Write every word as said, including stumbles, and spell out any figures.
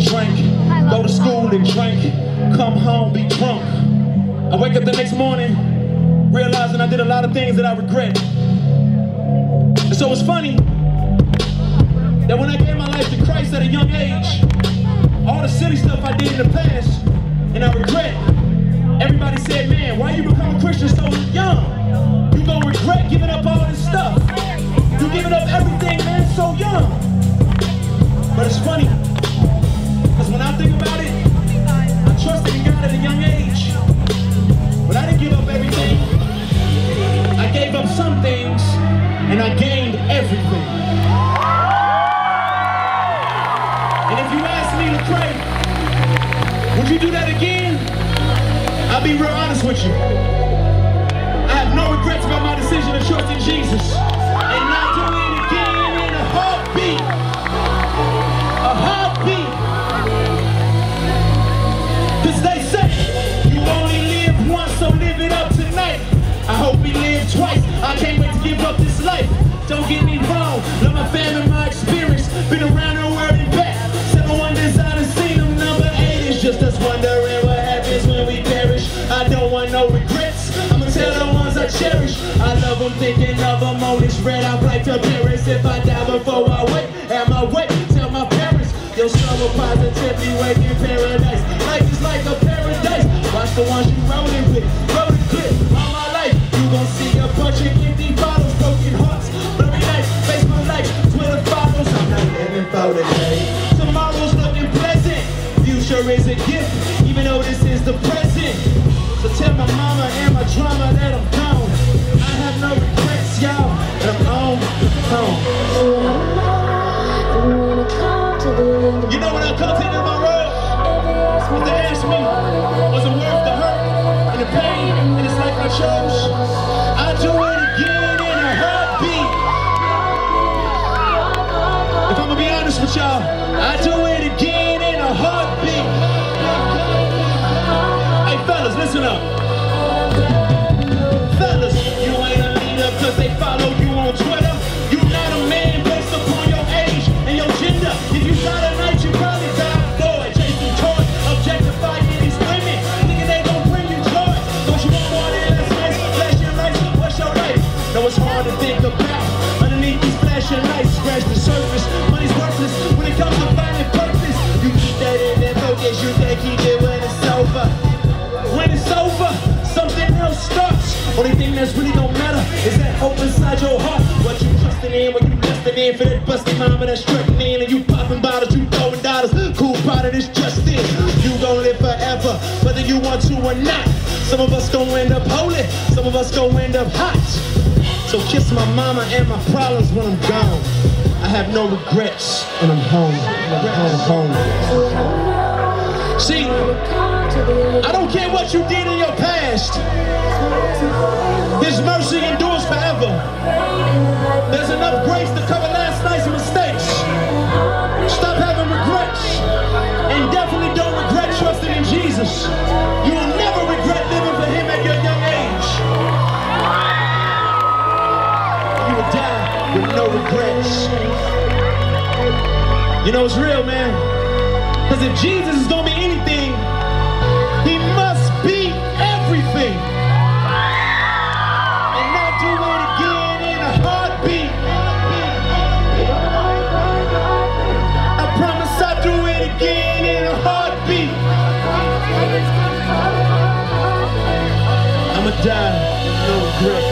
drink, go to school and drink, come home, be drunk. I wake up the next morning, realizing I did a lot of things that I regret. And so it's funny that when I gave my life to Christ at a young age, all the silly stuff I did in the past, and I regret, everybody said, man, why you become a Christian so young? You gonna regret giving up all this stuff. You giving up everything, man, so young. But it's funny, because when I think about it, I trusted in God at a young age. But I didn't give up everything. I gave up some things, and I gained everything. And if you ask me to pray, would you do that again? I'll be real honest with you. I have no regrets about my decision to trust in Jesus. And not do it again in a heartbeat. A heartbeat. Cause they say, you only live once, so live it up tonight. I hope we live twice. I can't wait to give up this life. Don't get me wrong, love my family, my experience. Been around the world and back. Seven wonders I done seen them. Number eight is just us wondering what happens when we perish. I don't want no regrets. I'ma tell the ones I cherish. I love them, thinking of them on this red. I'd like to perish if I die before I wait. Am I wait? Tell my parents. Your son will positively wake in paradise. Life is like a paradise. Watch the ones you rolling with. Roll the clip all my life. You gon' see a bunch of empty bottles, broken hearts, blurry nights, Facebook likes, Twitter follows. I'm not living for today. Tomorrow's looking pleasant. Future is a gift, even though this is the present. So tell my mama and my drama that I'm gone. I have no regrets, y'all, and I'm on, home. You know when I come to the end of my road, if they ask me, was it worth the hurt and the pain and this life I chose? I do it again in a heartbeat. If I'm gonna be honest with y'all, I do it again in a heartbeat. Hey fellas, listen up. Fellas, you ain't a leader cause they follow you on Twitter. You're not a man based upon your age and your gender. If you got a night, you probably die for it. Chasing toys, objectifying these women, thinking they gon' bring you joy. Don't you want more than less nights? Flashing lights, what's your life? No, it's hard to think about. Underneath these flashing lights, scratch the surface. Money's worthless when it comes to finding purpose. You keep that in that focus, you can't keep it when it's over. When it's over, something else starts. Only thing that's really don't matter is that hope inside your heart. What you trusting in, what you lusting in for that busty mama that's strutting in. And you popping bottles, you throwing dollars. Cool part of this justice. You gon' live forever, whether you want to or not. Some of us gon' end up holy, some of us gon' end up hot. So kiss my mama and my problems when I'm gone. I have no regrets when I'm home. I'm home, home. See, I don't care what you did in your past. His mercy endures forever. There's enough grace to cover last night's mistakes. Stop having regrets. And definitely don't regret trusting in Jesus. You will never regret living for him at your young age. You will die with no regrets. You know it's real, man. Because if Jesus is going to be anything, he must be everything. And not do it again in a heartbeat. I promise I'll do it again in a heartbeat. I'ma die with no regrets.